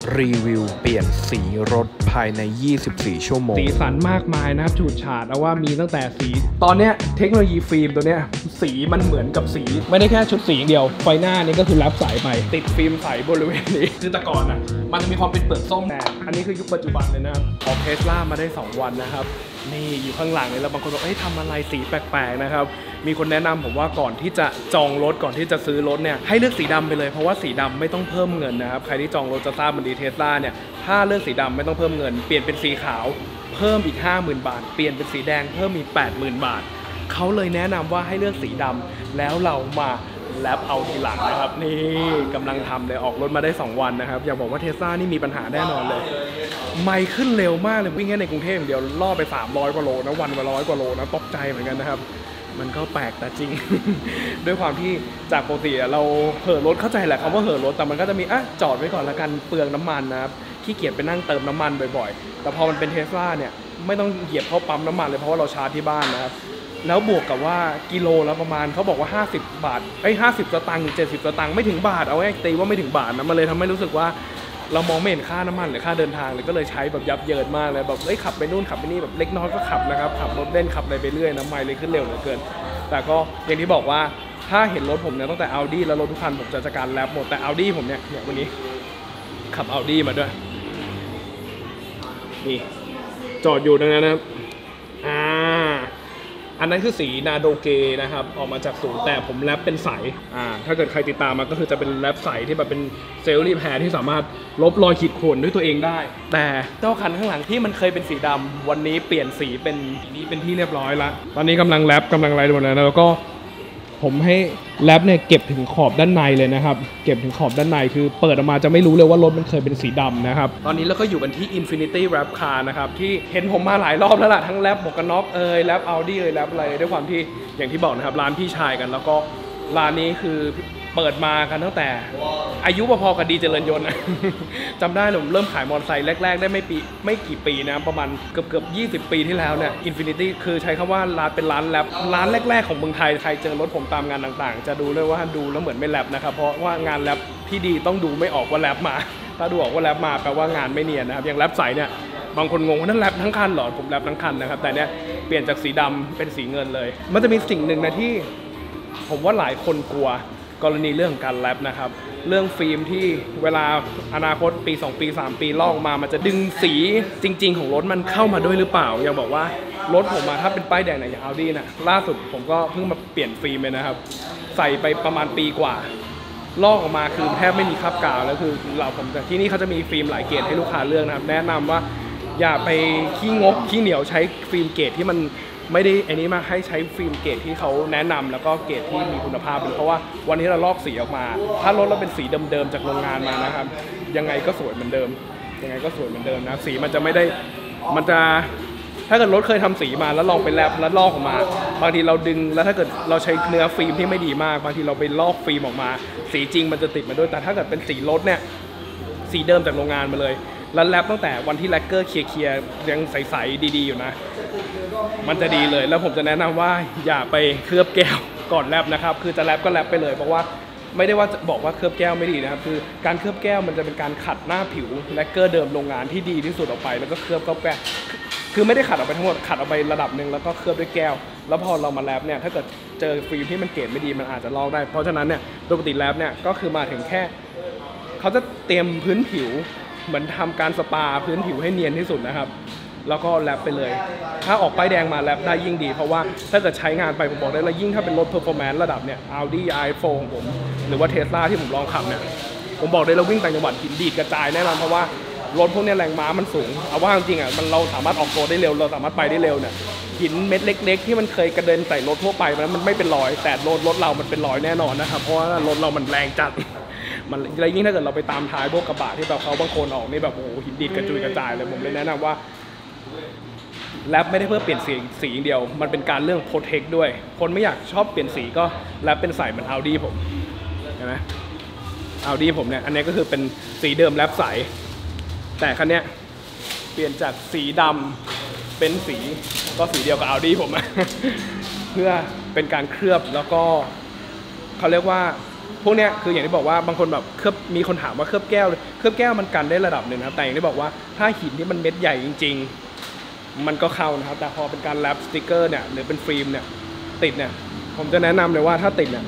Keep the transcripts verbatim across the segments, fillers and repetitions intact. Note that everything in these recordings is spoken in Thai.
รีวิวเปลี่ยนสีรถภายในยี่สิบสี่ชั่วโมงสีสันมากมายนะครับฉูดฉาดเอาว่ามีตั้งแต่สีตอนเนี้ยเทคโนโลยีฟิล์มตัวเนี้ยสีมันเหมือนกับสีไม่ได้แค่ชุดสีอย่างเดียวไฟหน้านี่ก็คือรับสายไปติดฟิล์มใสบริเวณนี้คือแต่ก่อนอ่ะมันจะมีความเป็นเปลือกส้มแต่อันนี้คือยุคปัจจุบันเลยนะครับออกเทสลามาได้สองวันนะครับนี่อยู่ข้างหลังเลยแล้วบางคนบอกเอ้ยทำอะไรสีแปลกๆนะครับมีคนแนะนำผมว่าก่อนที่จะจองรถก่อนที่จะซื้อรถเนี่ยให้เลือกสีดำไปเลยเพราะว่าสีดำไม่ต้องเพิ่มเงินนะครับใครที่จองรถจะทราบมันดีเทสลาเนี่ยถ้าเลือกสีดำไม่ต้องเพิ่มเงินเปลี่ยนเป็นสีขาวเพิ่มอีก ห้าหมื่น บาทเปลี่ยนเป็นสีแดงเพิ่มอีก แปดหมื่น บาทเขาเลยแนะนำว่าให้เลือกสีดำแล้วเรามาแลปเอาทีหลังนะครับนี่กำลังทำเลยออกรถมาได้สองวันนะครับอยากบอกว่าเทสลานี่มีปัญหาแน่นอนเลยไมค์ขึ้นเร็วมากเลยวิ่งแค่ในกรุงเทพอย่างเดียวล่อไปสามร้อยกว่าโลนะวันละร้อยกว่าโลนะตกใจเหมือนกันนะครับมันก็แปลกแต่จริง ด้วยความที่จากปกติเราเห่อรถเข้าใจแหละคำว่าเห่อรถแต่มันก็จะมีอ่ะจอดไว้ก่อนละกันเปลืองน้ำมันนะครับขี้เกียจไปนั่งเติมน้ำมันบ่อยๆแต่พอมันเป็นเทสลาเนี่ยไม่ต้องเหยียบเข้าปั๊มน้ำมันเลยเพราะว่าเราชาร์จที่บ้านนะครับแล้วบวกกับว่ากิโลแล้วประมาณเขาบอกว่าห้าสิบบาทไอ้ห้าสิบสตางค์ถึงเจ็ดสิบสตางค์ไม่ถึงบาทเอาไว้ตีว่าไม่ถึงบาทนะมันเลยทำให้รู้สึกว่าเรามองไม่เห็นค่าน้ำมันหรือค่าเดินทางเลยก็เลยใช้แบบยับเยินมากเลยแบบเอ้ยขับไปนู่นขับไปนี่แบบเล็กน้อยก็ขับนะครับขับรถเล่นขับอะไรไปเรื่อยนะไมล์เลยขึ้นเร็วเหลือเกินแต่ก็อย่างที่บอกว่าถ้าเห็นรถผมเนี่ยตั้งแต่ Audi แล้วรถทุกคันผมจะจัดการแรปหมดแต่ Audi ผมเนี่ยเนี่ยวันนี้ขับ Audi มาด้วยนี่จอดอยู่ตรงนั้นนะครับอ่าอันนั้นคือสีนาโดเกนะครับออกมาจากศูนย์แต่ผมแรปเป็นใสอ่าถ้าเกิดใครติดตามมาก็คือจะเป็นแรปใสที่แบบเป็นเซลล์รีแพร์ที่สามารถลบรอยขีดข่วนด้วยตัวเองได้แต่เจ้าคันข้างหลังที่มันเคยเป็นสีดำวันนี้เปลี่ยนสีเป็นสีนี้เป็นที่เรียบร้อยละตอนนี้กำลังแรปกำลังอะไรหมดแล้วแล้วก็ผมให้แรปเนี่ยเก็บถึงขอบด้านในเลยนะครับเก็บถึงขอบด้านในคือเปิดออกมาจะไม่รู้เลยว่ารถมันเคยเป็นสีดำนะครับตอนนี้เราก็อยู่กันที่ Infiniti Wrap Car นะครับที่เห็นผมมาหลายรอบแล้วล่ะทั้งแรปหมวกกันน็อกเอ่ยแรป Audi เอ่ยแรปอะไรด้วยความที่อย่างที่บอกนะครับร้านพี่ชายกันแล้วก็ร้านนี้คือเปิดมากันตั้งแต่อายุพอๆกับดีเจริญยนต์ จำได้เลยผมเริ่มขายมอเตอร์ไซค์แรกๆได้ไม่ปีไม่กี่ปีนะประมาณเกือบเกือบยี่สิบปีที่แล้วเนี่ย Infiniti คือใช้คำว่าร้านเป็นร้านแรปร้านแรกๆของเมืองไทยใครเจอรถผมตามงานต่างๆจะดูเลยว่าดูแล้วเหมือนไม่แรปนะครับเพราะว่างานแรปที่ดีต้องดูไม่ออกว่าแรปมาถ้าดูออกว่าแรปมาแปลว่างานไม่เนียนนะครับอย่างแรปใสเนี่ยบางคนงงว่านั่นแรปทั้งคันเหรอผมแรปทั้งคันนะครับแต่เนี่ยเปลี่ยนจากสีดำเป็นสีเงินเลยมันจะมีสิ่งหนึ่งนะที่ผมว่าหลายคนกลัวกรณีเรื่องการแรปนะครับเรื่องฟิล์มที่เวลาอนาคตปีสองปีสามปีลอกมามันจะดึงสีจริงๆของรถมันเข้ามาด้วยหรือเปล่าอยากบอกว่ารถผมมาถ้าเป็นป้ายแดงอย่าง Audi นะล่าสุดผมก็เพิ่งมาเปลี่ยนฟิล์มเลยนะครับใส่ไปประมาณปีกว่าลอกออกมาคือแทบไม่มีคราบกาวแล้วคือเราผมแต่ที่นี่เขาจะมีฟิล์มหลายเกรดให้ลูกค้าเลือกนะครับแนะนำว่าอย่าไปขี้งกขี้เหนียวใช้ฟิล์มเกรดที่มันไม่ได้อันนี้มาให้ใช้ฟิล์มเกรดที่เขาแนะนำแล้วก็เกรดที่มีคุณภาพเพราะว่าวันนี้เราลอกสีออกมาถ้ารถเราเป็นสีเดิมๆจากโรงงานมานะครับยังไงก็สวยเหมือนเดิมยังไงก็สวยเหมือนเดิมนะสีมันจะไม่ได้มันจะถ้าเกิดรถเคยทำสีมาแล้วลองไปแลบแล้วลอกออกมาบางทีเราดึงแล้วถ้าเกิดเราใช้เนื้อฟิล์มที่ไม่ดีมากบางทีเราไปลอกฟิล์มออกมาสีจริงมันจะติดมาด้วยแต่ถ้าเกิดเป็นสีรถเนี่ยสีเดิมจากโรงงานมาเลยแล้วแลบตั้งแต่วันที่แลกเกอร์เคลียร์ๆยังใสๆดีๆอยู่นะมันจะดีเลยแล้วผมจะแนะนำว่าอย่าไปเคลือบแก้วก่อนแลบนะครับคือจะแลบก็แลบไปเลยเพราะว่าไม่ได้ว่าจะบอกว่าเคลือบแก้วไม่ดีนะครับคือการเคลือบแก้วมันจะเป็นการขัดหน้าผิวแลกเกอร์เดิมโรงงานที่ดีที่สุดออกไปแล้วก็เคลือบเข้าแก้วคือไม่ได้ขัดออกไปทั้งหมดขัดออกไประดับหนึ่งแล้วก็เคลือบด้วยแก้วแล้วพอเรามาแลบเนี่ยถ้าเกิดเจอฟิล์มที่มันเกรดไม่ดีมันอาจจะลอกได้เพราะฉะนั้นเนี่ยโดยปกติแลบเนี่ยก็คือมาถึงแค่เขาจะเตรียมพื้นผิวเหมือนทำการสปาพื้นผิวให้เนียนที่สุดนะครับแล้วก็แรปไปเลยถ้าออกป้ายแดงมาแรปได้ยิ่งดีเพราะว่าถ้าเกิดใช้งานไปผมบอกได้เลยยิ่งถ้าเป็นรถ performance ระดับเนี่ย Audi ไอ โฟร์ ของผมหรือว่า Tesla ที่ผมลองขับเนี่ยผมบอกได้เลยวิ่งต่างจังหวัดหินดีดกระจายแน่นอนเพราะว่ารถพวกนี้แรงม้ามันสูงเอาว่าจริงๆอ่ะมันเราสามารถออกตัวได้เร็วเราสามารถไปได้เร็วเนี่ยหินเม็ดเล็กๆที่มันเคยกระเด็นใส่รถทั่วไปมันมันไม่เป็นรอยแต่รถรถเรามันเป็นรอยแน่นอนนะครับเพราะว่ารถเรามันแรงจัดมันอะไรยิ่งถ้าเกิดเราไปตามท้ายพวกกระบะที่แบบเขาบางคนออกนี่แบบโอ้โหหินดีดกระจุยกระจายเลยผมเลยแนะนำว่าแรปไม่ได้เพื่อเปลี่ยนสีสีอย่างเดียวมันเป็นการเรื่องโปรเทคด้วยคนไม่อยากชอบเปลี่ยนสีก็แรปเป็นใส่เหมือน Audi ผมเห็นไหม Audi ผมเนี่ยอันนี้ก็คือเป็นสีเดิมแรปใสแต่คันนี้เปลี่ยนจากสีดำเป็นสีก็สีเดียวกับ Audi ผม เพื่อเป็นการเคลือบแล้วก็เขาเรียกว่าพวกเนี้ยคืออย่างที่บอกว่าบางคนแบบเคลือบมีคนถามว่าเคลือบแก้วเคลือบแก้วมันกันได้ระดับหนึ่งนะครับแต่อย่างที่บอกว่าถ้าหินที่มันเม็ดใหญ่จริงๆมันก็เข้านะครับแต่พอเป็นการแรปสติกเกอร์เนี่ยหรือเป็นฟิล์มเนี่ยติดเนี่ยผมจะแนะนำเลยว่าถ้าติดเนี่ย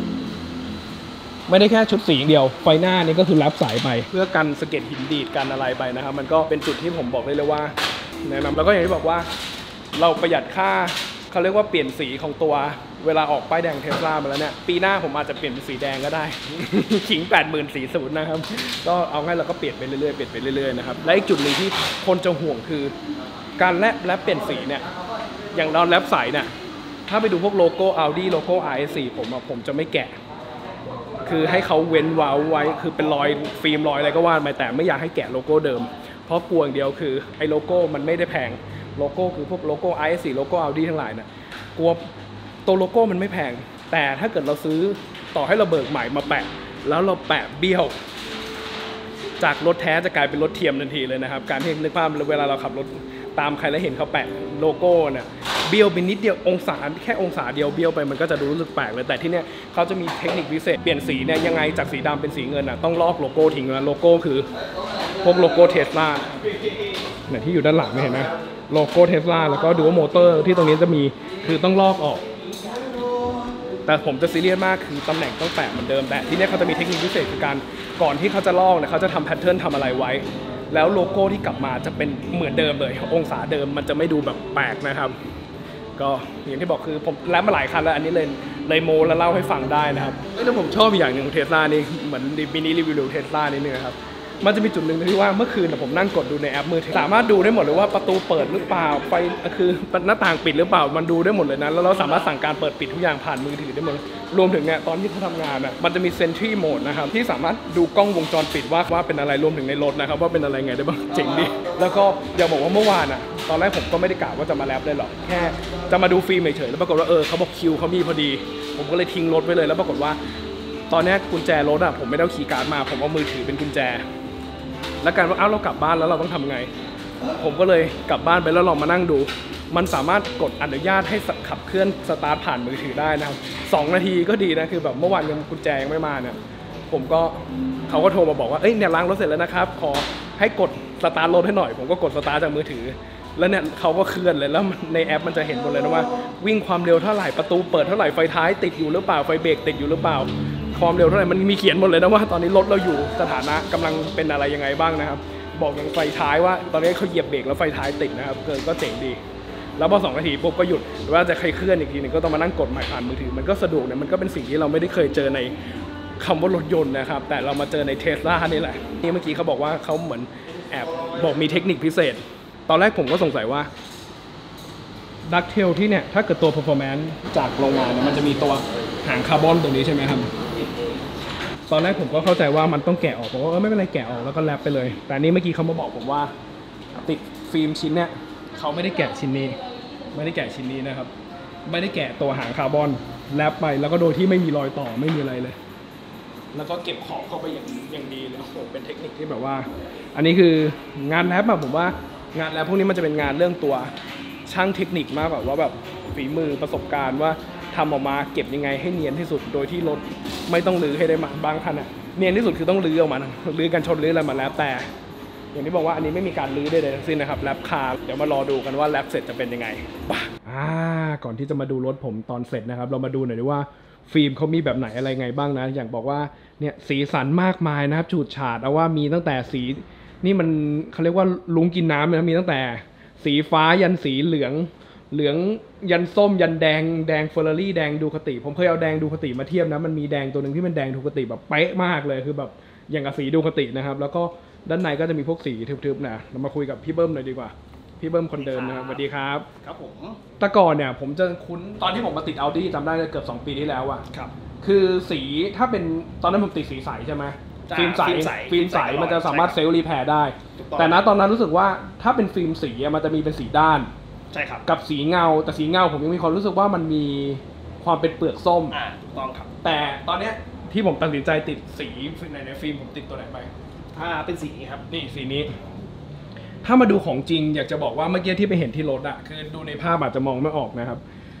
ไม่ได้แค่ชุดสีอย่างเดียวไฟหน้านี่ก็คือแรปสายไปเพื่อกันสะเก็ดหินดีดกันอะไรไปนะครับมันก็เป็นจุดที่ผมบอกได้เลยว่าแนะนำแล้วก็อย่างที่บอกว่าเราประหยัดค่าเขาเรียกว่าเปลี่ยนสีของตัวเวลาออกป้ายแดงเทสลามาแล้วเนี่ยปีหน้าผมอาจจะเปลี่ยนเป็นสีแดงก็ได้ ขิง แปดหมื่น สีศูนย์นะครับก็เอาง่ายเราก็เปลี่ยนไปเรื่อยๆเปลี่ยนไปเรื่อยๆนะครับและอีกจุดหนึ่งที่คนจะห่วงคือการแลบแลบเปลี่ยนสีเนี่ยอย่างเราแลบใสเนี่ยถ้าไปดูพวกโลโก้ Audi โลโก้ อาร์ เอส โฟร์ ผมอะผมจะไม่แกะคือให้เขาเว้นเว้าไว้คือเป็นรอยฟิล์มรอยอะไรก็ว่าไปแต่ไม่อยากให้แกะโลโก้เดิมเพราะกลัวอย่างเดียวคือไอ้โลโก้มันไม่ได้แพงโลโก้คือพวกโลโก้ อาร์ เอส โฟร์ โลโก้ Audi ทั้งหลายนะกลัวตัวโลโก้มันไม่แพงแต่ถ้าเกิดเราซื้อต่อให้เราเบิกใหม่มาแปะแล้วเราแปะเบี้ยวจากรถแท้จะกลายเป็นรถเทียมทันทีเลยนะครับการที่นึกภาพเวลาเราขับรถตามใครแล้วเห็นเขาแปะโลโก้เนี่ยเบี้ยวไปนิดเดียวองศาแค่องศาเดียวเบี้ยวไปมันก็จะดูรู้สึกแปลกเลยแต่ที่เนี้ยเขาจะมีเทคนิคพิเศษเปลี่ยนสีเนี่ยยังไงจากสีดำเป็นสีเงินอ่ะต้องลอกโลโก้ทิ้งนะโลโก้คือพวกโลโก้เทสลาเนี่ยที่อยู่ด้านหลังไม่เห็นไหมโลโก้เทสลาแล้วก็ดูว่ามอเตอร์ที่ตรงนี้จะมีคือต้องลอกออกแต่ผมจะซีเรียสมากคือตำแหน่งต้องแปะเหมือนเดิมแต่ที่นี่เขาจะมีเทคนิคพิเศษคือการก่อนที่เขาจะลอกเนี่ยเขาจะทำแพทเทิร์นทำอะไรไว้แล้วโลโก้ที่กลับมาจะเป็นเหมือนเดิมเลยองศาเดิมมันจะไม่ดูแบบแปลกนะครับก็อย่างที่บอกคือผมแลบมาหลายคันแล้วอันนี้เลยเลยโมแล้วเล่าให้ฟังได้นะครับแล้วผมชอบอย่างหนึ่งของเทสลานี่เหมือนมินิรีวิวเทสลานี่นึงครับมันจะมีจุดหนึ่งที่ว่าเมื่อคืนผมนั่งกดดูในแอปมือถือสามารถดูได้หมดเลยว่าประตูเปิดหรือเปล่าไฟคือหน้าต่างปิดหรือเปล่ามันดูได้หมดเลยนะแล้วเราสามารถสั่งการเปิดปิดทุกอย่างผ่านมือถือได้หมดรวมถึงเนี่ยตอนที่เขาทำงานอ่ะมันจะมีเซนทรีโหมดนะครับที่สามารถดูกล้องวงจรปิดว่าว่าเป็นอะไรรวมถึงในรถนะครับว่าเป็นอะไรไงได้บ้างเจ๋งดีแล้วก็อย่าบอกว่าเมื่อวานอ่ะตอนแรกผมก็ไม่ได้กะว่าจะมาแรปเลยหรอกแค่จะมาดูฟิล์มเฉยๆแล้วปรากฏว่าเออเขาบอกคิวเขามีพอดีผมก็เลยทิ้งรถไว้เลยแล้วปรากฏว่าตอนนี้กุญแจรถอ่ะผมไม่ได้เอาคีย์การ์ดมาผมเอามือถือเป็นกุญแจแล้วการว่าเอ้าเรากลับบ้านแล้วเราต้องทำไงผมก็เลยกลับบ้านไปแล้วลองมานั่งดูมันสามารถกดอนุญาตให้ขับเคลื่อนสตาร์ทผ่านมือถือได้นะครับสองนาทีก็ดีนะคือแบบเมื่อวานยังกุญแจยังไม่มาเนี่ยผมก็เขาก็โทรมาบอกว่าเอ้ยเนี่ยล้างรถเสร็จแล้วนะครับขอให้กดสตาร์ทรถให้หน่อยผมก็กดสตาร์ทจากมือถือแล้วเนี่ยเขาก็เคลื่อนเลยแล้วในแอปมันจะเห็นหมดเลยนะว่าวิ่งความเร็วเท่าไหร่ประตูเปิดเท่าไหร่ไฟท้ายติดอยู่หรือเปล่าไฟเบรกติดอยู่หรือเปล่าความเร็วเท่าไหร่มันมีเขียนหมดเลยนะว่าตอนนี้รถเราอยู่สถานะกำลังเป็นอะไรยังไงบ้างนะครับบอกอย่างไฟท้ายว่าตอนนี้เขาเหยียบเบรกแล้วไฟท้ายติดนะครับเกินก็เจ๋งดีแล้วพอสองนาทีปุ๊บก็หยุดหรือว่าจะใครเคลื่อนอีกทีนึงก็ต้องมานั่งกดใหม่ผ่านมือถือมันก็สะดวกเนี่ยมันก็เป็นสิ่งที่เราไม่ได้เคยเจอในคำว่ารถยนต์นะครับแต่เรามาเจอในเทสลานี่แหละนี่เมื่อกี้เขาบอกว่าเขาเหมือนแอบบอกมีเทคนิคพิเศษตอนแรกผมก็สงสัยว่าดักเทลที่เนี่ยถ้าเกิดตัว performance จากโรงงานเนี่ยมันจะมีตัวหางคาร์บอนตรงนี้ใช่ไหมครับตอนแรกผมก็เข้าใจว่ามันต้องแกะออกผมก็ไม่เป็นไรแกะออกแล้วก็แรปไปเลยแต่นี้เมื่อกี้เขามาบอกผมว่าติดฟิล์มชิ้นเนี่ยเขาไม่ได้แกะชิ้นนี้ไม่ได้แกะชิ้นนี้นะครับไม่ได้แกะตัวหางคาร์บอนแรปไปแล้วก็โดยที่ไม่มีรอยต่อไม่มีอะไรเลยแล้วก็เก็บของเข้าไปอย่างอย่างดีเลยโอ้โหเป็นเทคนิคที่แบบว่าอันนี้คืองานแรปอะผมว่างานแรปพวกนี้มันจะเป็นงานเรื่องตัวช่างเทคนิคมากกว่าว่าแบบฝีมือประสบการณ์ว่าทำออกมาเก็บยังไงให้เนียนที่สุดโดยที่รถไม่ต้องรื้อให้ได้มาบางคันอะเนียนที่สุดคือต้องรื้อออกมารื้อกันชนรื้ออะไรมาแล้วแต่อย่างที่บอกว่าอันนี้ไม่มีการรื้อใดๆทั้งสิ้นนะครับแรปคาร์เดี๋ยวมารอดูกันว่าแรปเสร็จจะเป็นยังไงป่ะอ่าก่อนที่จะมาดูรถผมตอนเสร็จนะครับเรามาดูหน่อยดีว่าฟิล์มเขามีแบบไหนอะไรไงบ้างนะอย่างบอกว่าเนี่ยสีสันมากมายนะครับฉูดฉาดเอาว่ามีตั้งแต่สีนี่มันเขาเรียกว่าลุงกินน้ำนะมีตั้งแต่สีฟ้ายันสีเหลืองเหลืองยันส้มยันแดงแดงเฟอร์รารี่แดงดูคติผมเคยเอาแดงดูคติมาเทียบนะมันมีแดงตัวหนึ่งที่มันแดงดูคติแบบเป๊ะมากเลยคือแบบอย่างกับสีดูคตินะครับแล้วก็ด้านในก็จะมีพวกสีทึบๆนะเรามาคุยกับพี่เบิ้มหน่อยดีกว่าพี่เบิ้มคนเดิมนะครับสวัสดีครับครับผมแต่ก่อนเนี่ยผมจะคุ้นตอนที่ผมมาติด Audi จำได้เกือบสองปีที่แล้วอะครับคือสีถ้าเป็นตอนนั้นผมติดสีใสใช่ไหมฟิล์มใสฟิล์มใสมันจะสามารถเซลล์รีแพร์ได้แต่ณตอนนั้นรู้สึกว่าถ้าเป็นฟิล์มสีมันจะมีเป็นสีด้านใช่ครับกับสีเงาแต่สีเงาผมยังมีความรู้สึกว่ามันมีความเป็นเปลือกส้มอ่าถูกต้องครับแต่ตอนเนี้ยที่ผมตัดสินใจติดสีในในฟิล์มผมติดตัวไหนไปอ่าเป็นสีครับนี่สีนี้ถ้ามาดูของจริงอยากจะบอกว่าเมื่อกี้ที่ไปเห็นที่รถอะคือดูในภาพอาจจะมองไม่ออกนะครับ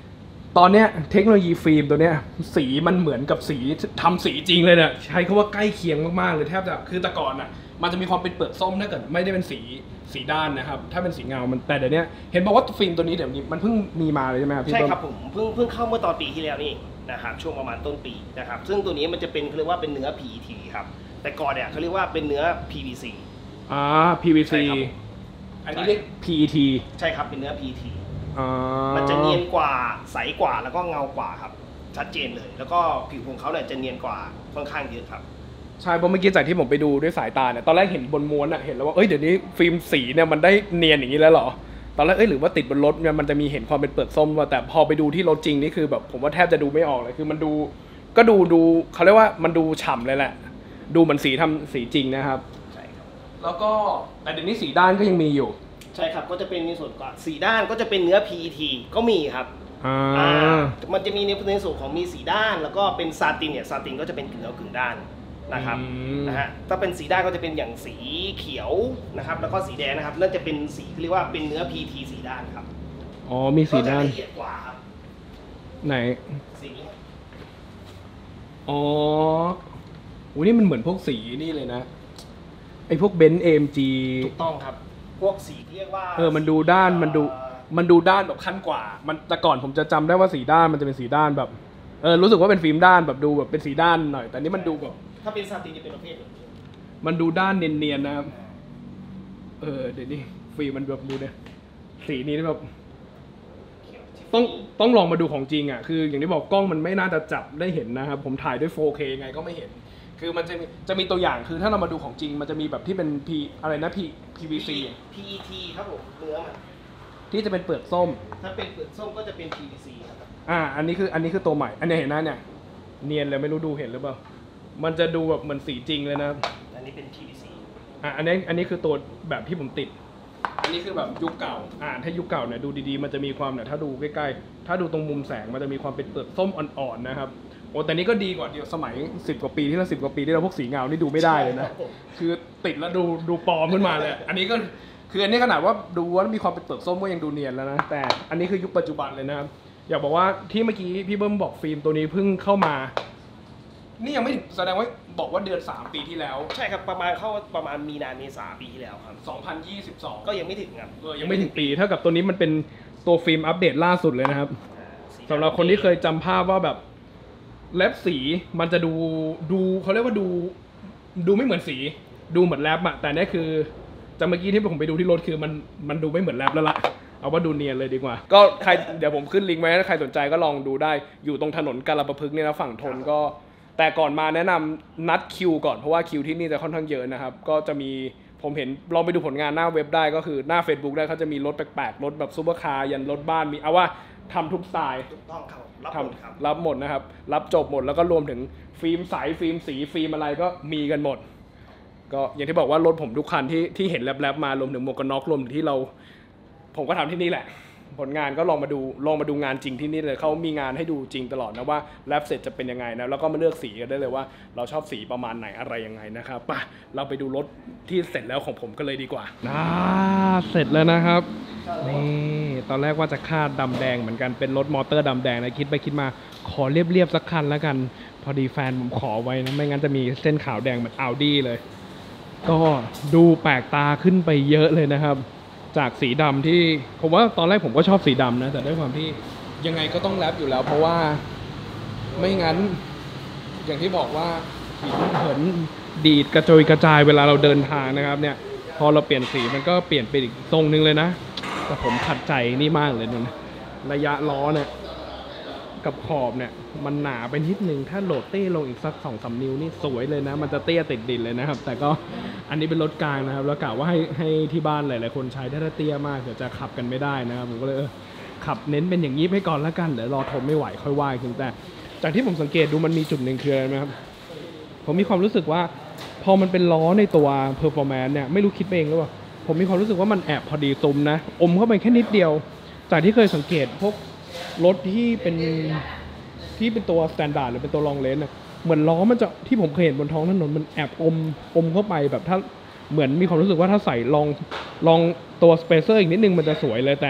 ตอนเนี้ยเทคโนโลยีฟิล์มตัวเนี้ยสีมันเหมือนกับสีทำสีจริงเลยเนี่ยใช้คำว่าใกล้เคียงมากๆเลยแทบจะคือแต่ก่อนอ่ะมันจะมีความเป็นเปลือกส้มถ้าเกิดไม่ได้เป็นสีสีด้านนะครับถ้าเป็นสีเงามันแต่เดี๋ยวนี้เห็นบอกว่าฟิล์มตัวนี้เดี๋ยวนี้มันเพิ่งมีมาเลยใช่ไหมครับพี่ใช่ต้นครับผมเพิ่งเพิ่งเข้าเมื่อตอนปีที่แล้วนี่นะครับช่วงประมาณต้นปีนะครับซึ่งตัวนี้มันจะเป็นเขาเรียกว่าเป็นเนื้อ พี อี ที ครับแต่ก่อนเนี่ยเขาเรียกว่าเป็นเนื้อ พี วี ซีอ่า พี วี ซีใช่ครับอันนี้เรียก พี อี ทีใช่ครับเป็นเนื้อ พี อี ทีอ่ามันจะเนียนกว่าใสกว่าแล้วก็เงากว่าครับชัดเจนเลย แล้วก็ผิวของเขาเนี่ยจะเนียนกว่าค่อนข้างเยอะครับใช่เพราะเมื่อกี้จากที่ผมไปดูด้วยสายตาเนี่ยตอนแรกเห็นบนม้วนอะเห็นแล้วว่าเอ้ยเดี๋ยวนี้ฟิล์มสีเนี่ยมันได้เนียนอย่างนี้แล้วเหรอตอนแรกเอ้ยหรือว่าติดบนรถเนี่ยมันจะมีเห็นความเป็นเปลือกส้มว่าแต่พอไปดูที่รถจริงนี่คือแบบผมว่าแทบจะดูไม่ออกเลยคือมันดูก็ดูดูเขาเรียกว่ามันดูฉ่ำเลยแหละดูเหมือนสีทำสีจริงนะครับใช่ครับแล้วก็แต่เดี๋ยวนี้สีด้านก็ยังมีอยู่ใช่ครับก็จะเป็นในส่วนของสีด้านก็จะเป็นเนื้อ พี อี ที ก็มีครับอ่ามันจะมีในในส่วนของมีสีด้านแล้วก็เป็นซาตินเนี่ยซาตินก็จะเป็นกึ่งเงากึ่งด้านนะครับนะฮะถ้าเป็นสีด้านก็จะเป็นอย่างสีเขียวนะครับแล้วก็สีแดงนะครับนั่นจะเป็นสีเรียกว่าเป็นเนื้อ พี ที สีด้านครับอ๋อมีสีด้านก็จะละเอียดกว่าครับไหนสีอ๋อโอ้นี่มันเหมือนพวกสีนี่เลยนะไอพวกเบนซ์ เอ เอ็ม จีถูกต้องครับพวกสีเรียกว่าเออมันดูด้านมันดูมันดูด้านแบบขั้นกว่ามันแต่ก่อนผมจะจำได้ว่าสีด้านมันจะเป็นสีด้านแบบเออรู้สึกว่าเป็นฟิล์มด้านแบบดูแบบเป็นสีด้านหน่อยแต่นี่มันดูแบบถ้าเป็นซาตินจะเป็นประเภทแบบนี้มันดูด้านเนียนๆนะครับเออเดี๋ยวนี้ฟิล์มมันแบบดูเนี่ยสีนี้แบบต้องต้องลองมาดูของจริงอ่ะคืออย่างที่บอกกล้องมันไม่น่าจะจับได้เห็นนะครับผมถ่ายด้วย โฟร์เค ไงก็ไม่เห็นคือมันจะมีจะมีตัวอย่างคือถ้าเรามาดูของจริงมันจะมีแบบที่เป็น P อะไรนะ P พี วี ซีพี อี ที ครับผมเนื้อมันที่จะเป็นเปลือกส้มถ้าเป็นเปลือกส้มก็จะเป็น พี วี ซี ครับอ่าอันนี้คืออันนี้คือตัวใหม่อันนี้เห็นนะเนี่ยเนียนเลยไม่รู้ดูเห็นหรือเปล่ามันจะดูแบบเหมือนสีจริงเลยนะอันนี้เป็น พี วี ซีอ่าอันนี้อันนี้คือตัวแบบที่ผมติดอันนี้คือแบบยุคเก่าอ่าถ้ายุคเก่าเนี่ยดูดีๆมันจะมีความเนี่ยถ้าดูใกล้ๆถ้าดูตรงมุมแสงมันจะมีความเป็นเปลือกส้มอ่อนๆนะครับโอ้แต่นี้ก็ดีกว่าเดียวสมัยสิบกว่าปีที่เราสิบกว่าปีที่เราพวกสีเงานี่ดูไม่ได้เลยนะคือติดแล้วดูดูปลอมขึ้นมาเลยอันนี้ก็คืออันนี้ขนาดว่าดูว่ามีความเป็นเปลือกส้มก็ยังดูเนียนแล้วนะแต่อันนี้คือยุคปัจจุบันเลยนะครับอยากบอกว่าที่เมื่อกี้พี่เบิ้มบอกฟิล์มตัวนี้เพิ่งเข้ามานี่ยังไม่แสดงว่าบอกว่าเดือนสามปีที่แล้วใช่ครับประมาณเข้าประมาณมีนาเมษาปีที่แล้วครับสองพันยี่สิบสองก็ยังไม่ถึงครับเออยังไม่ถึงปีเท่ากับตัวนี้มันเป็นตัวฟิล์มอัปเดตล่าสุดเลยนะครับสำหรับคนที่เคยจำภาพว่าแบบแรปสีมันจะดูดูเขาเรียกว่าดูดูไม่เหมือนสีดูเหมือนแรปอะแต่นี่คือจากเมื่อกี้ที่ผมไปดูที่รถคือมันมันดูไม่เหมือนแรปแล้วล่ะเอาว่าดูเนียนเลยดีกว่าก็ใครเดี๋ยวผมขึ้นลิงก์ไว้ถ้าใครสนใจก็ลองดูได้อยู่ตรงถนนกาลประพฤกษ์เนี่ยนะฝั่งทนก็แต่ก่อนมาแนะนำนัดคิวก่อนเพราะว่าคิวที่นี่จะค่อนข้างเยอะนะครับก็จะมีผมเห็นลองไปดูผลงานหน้าเว็บได้ก็คือหน้า Facebook ได้เขาจะมีรถแปลกๆรถแบบซูเปอร์คาร์ยันรถบ้านมีเอาว่าทำทุกสไตล์ถูกต้องครับรับหมดครับรับหมดนะครับรับจบหมดแล้วก็รวมถึงฟิล์มใสฟิล์มสีฟิล์มอะไรก็มีกันหมดก็อย่างที่บอกว่ารถผมทุกคันที่ที่เห็นแลบๆมารวมถึงหมวกกันน็อกรวมถึงที่เราผมก็ทำที่นี่แหละผลงานก็ลองมาดูลองมาดูงานจริงที่นี่เลยเขามีงานให้ดูจริงตลอดนะว่าแลบเสร็จจะเป็นยังไงนะแล้วก็มาเลือกสีกันได้เลยว่าเราชอบสีประมาณไหนอะไรยังไงนะครับป่ะเราไปดูรถที่เสร็จแล้วของผมกันเลยดีกว่าอ่าเสร็จแล้วนะครับนี่ตอนแรกว่าจะคาดดำแดงเหมือนกันเป็นรถมอเตอร์ดำแดงนะคิดไปคิดมาขอเรียบๆสักคันแล้วกันพอดีแฟนผมขอไว้นะไม่งั้นจะมีเส้นขาวแดงเหมือน Audi เลยก็ดูแปลกตาขึ้นไปเยอะเลยนะครับจากสีดำที่ผมว่าตอนแรกผมก็ชอบสีดำนะแต่ด้วยความที่ยังไงก็ต้องแรปอยู่แล้วเพราะว่าไม่งั้นอย่างที่บอกว่าหินเหินดีดกระโจยกระจายเวลาเราเดินทางนะครับเนี่ยพอเราเปลี่ยนสีมันก็เปลี่ยนไปอีกทรงนึงเลยนะแต่ผมขัดใจนี่มากเลยนะระยะล้อเนี่ยกับขอบเนี่ยมันหนาไปนิดนึงถ้าโหลดเต้ลงอีกสักสองสามนิ้วนี่สวยเลยนะมันจะเตี้ยติดดินเลยนะครับแต่ก็อันนี้เป็นรถกลางนะครับแล้วกะว่าให้ให้ที่บ้านหลายๆคนใช้ถ้าเตี้ยมากเดี๋ยวจะขับกันไม่ได้นะครับผมก็เลยเออขับเน้นเป็นอย่างนี้ให้ก่อนแล้วกันเดี๋ยวรอทนไม่ไหวค่อยว่ากันแต่จากที่ผมสังเกตดูมันมีจุดหนึ่งคืออะไรไหมครับผมมีความรู้สึกว่าพอมันเป็นล้อในตัว performance เนี่ยไม่รู้คิดเองหรือเปล่าผมมีความรู้สึกว่ามันแอบพอดีซุมนะอมเข้าไปแค่นิดเดียวจากที่เคยสังเกตพวกรถที่เป็นที่เป็นตัวสแตนดาร์ดหรือเป็นตัวลองเลนส์เหมือนล้อมันจะที่ผมเคยเห็นบนท้องถนนมันแอบอมอมเข้าไปแบบถ้าเหมือนมีความรู้สึกว่าถ้าใส่ลองลองตัวสเปเซอร์อีกนิดนึงมันจะสวยเลยแต่เนี้ย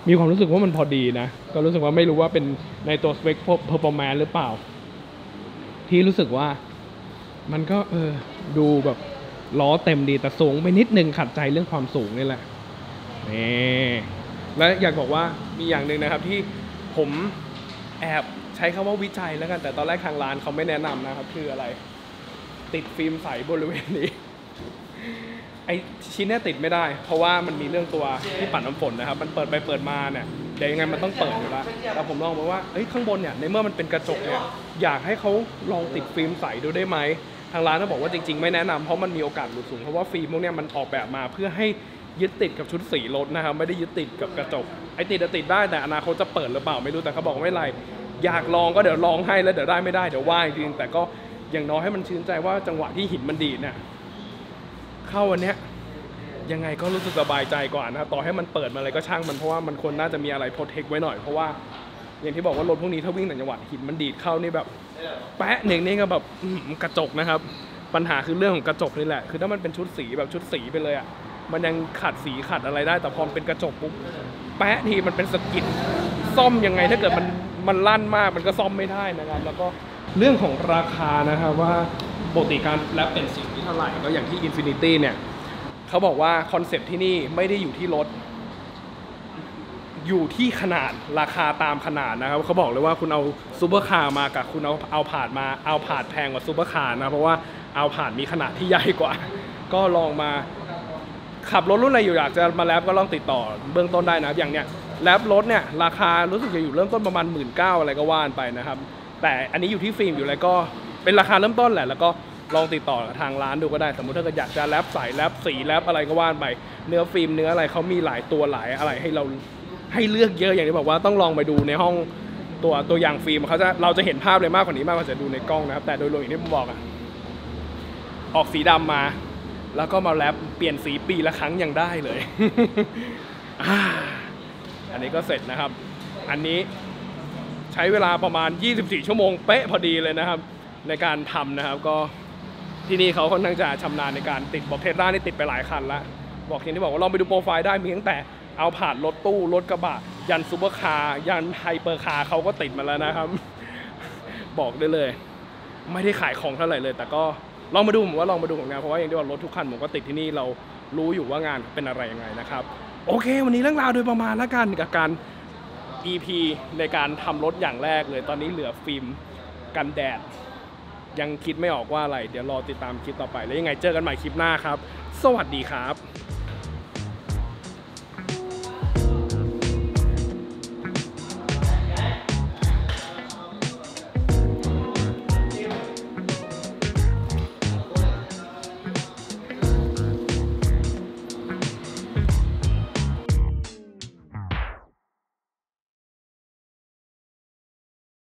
มีความรู้สึกว่ามันพอดีนะก็รู้สึกว่าไม่รู้ว่าเป็นในตัวสเปคเพอร์ฟอร์แมนซ์หรือเปล่าที่รู้สึกว่ามันก็เออดูแบบล้อเต็มดีแต่สูงไปนิดนึงขัดใจเรื่องความสูงนี่แหละนี่และอยากบอกว่ามีอย่างหนึ่งนะครับที่ผมแอบใช้คำว่าวิจัยแล้วกันแต่ตอนแรกทางร้านเขาไม่แนะนำนะครับคืออะไรติดฟิล์มใสบริเวณนี้ไอชิ้นนี้ติดไม่ได้เพราะว่ามันมีเรื่องตัวที่ปัดน้ำฝนนะครับมันเปิดไปเปิดมาเนี่ยเดี๋ยวยังไงมันต้องเปิดอยู่แล้วแต่ผมลองบอกว่าเอ้ยข้างบนเนี่ยในเมื่อมันเป็นกระจกเนี่ยอยากให้เขาลองติดฟิล์มใสดูได้ไหมทางร้านเขาบอกว่าจริงๆไม่แนะนำเพราะมันมีโอกาสหลุดสูงเพราะว่าฟิล์มพวกนี้มันออกแบบมาเพื่อให้ยึดติดกับชุดสีรถนะครับไม่ได้ยึดติดกับกระจกไอติดติดได้แต่อนาคตจะเปิดหรือเปล่าไม่รู้แต่เขาบอกไม่ไรอยากลองก็เดี๋ยวลองให้แล้วเดี๋ยวได้ไม่ได้เดี๋ยวว่าจริงแต่ก็อย่างน้อยให้มันชื่นใจว่าจังหวะที่หินมันดีดเนี่ยเข้าวันเนี้ยยังไงก็รู้สึกสบายใจกว่านะต่อให้มันเปิดมาอะไรก็ช่างมันเพราะว่ามันควรน่าจะมีอะไรโปรเทคไว้หน่อยเพราะว่าอย่างที่บอกว่ารถพวกนี้ถ้าวิ่งต่างจังหวัดหินมันดีดเข้านี่แบบแปะหนึ่งนี่ก็แบบกระจกนะครับปัญหาคือเรื่องของกระจกนี่แหละคือถ้ามันเป็นชุดสีแบบชุดสีไปเลยอ่ะมันยังขัดสีขัดอะไรได้แต่พอเป็นกระจกปุ๊บแปะทีมันเป็นสกิดซ่อมยังไงถ้าเกิดมันมันลั่นมากมันก็ซ่อมไม่ได้นะครับแล้วก็เรื่องของราคานะครับว่าปกติการแลปเป็นสีที่เท่าไหร่ก็อย่างที่ Infinity เนี่ยเขาบอกว่าคอนเซ็ปต์ที่นี่ไม่ได้อยู่ที่รถอยู่ที่ขนาดราคาตามขนาดนะครับเขาบอกเลยว่าคุณเอาซูเปอร์คาร์มากับคุณเอาเอาผาดมาเอาผาดแพงกว่าซูเปอร์คาร์นะเพราะว่าเอาผาดมีขนาดที่ใหญ่กว่าก็ลองมาขับรถรุ่นอะไรอยู่อยากจะมาแลปก็ลองติดต่อเบื้องต้นได้นะอย่างเนี้ยแลปรถเนี่ยราคารู้สึกจะอยู่เริ่มต้นประมาณหมื่นเก้าอะไรก็ว่านไปนะครับแต่อันนี้อยู่ที่ฟิล์มอยู่แล้วก็เป็นราคาเริ่มต้นแหละแล้วก็ลองติดต่อทางร้านดูก็ได้สมมติถ้าเกิดอยากจะแลปใส่แลปสีแลปอะไรก็ว่านไปเนื้อฟิล์มเนื้ออะไรเขามีหลายตัวหลายอะไรให้เราให้เลือกเยอะอย่างที่บอกว่าต้องลองไปดูในห้องตัวตัวอย่างฟิล์มเขาจะเราจะเห็นภาพเลยมากกว่านี้มากกว่าจะดูในกล้องนะครับแต่โดยรวมอย่างที่ผมบอกอะออกสีดำมาแล้วก็มาแรปเปลี่ยนสีปีละครั้งยังได้เลย อันนี้ก็เสร็จนะครับอันนี้ใช้เวลาประมาณยี่สิบสี่ชั่วโมงเป๊ะพอดีเลยนะครับในการทำนะครับก็ที่นี่เขาค่อนข้างจะชำนาญในการติดบอกเทสลานี่ติดไปหลายคันแล้วบอกอย่างที่บอกว่าลองไปดูโปรไฟล์ได้มีตั้งแต่เอาผ่านรถตู้รถกระบะยันซูเปอร์คาร์ยันไฮเปอร์คาร์เขาก็ติดมาแล้วนะครับ บอกได้เลยไม่ได้ขายของเท่าไหร่เลยแต่ก็ลองมาดูผมว่าลองมาดูของงานเพราะว่าอย่างที่บอกรถทุกคันผมก็ติดที่นี่เรารู้อยู่ว่างานเป็นอะไรยังไงนะครับโอเควันนี้เรื่องราวโดยประมาณแล้วกันกับการ อี พี ในการทำรถอย่างแรกเลยตอนนี้เหลือฟิล์มกันแดดยังคิดไม่ออกว่าอะไรเดี๋ยวรอติดตามคลิปต่อไปแล้วยังไงเจอกันใหม่คลิปหน้าครับสวัสดีครับ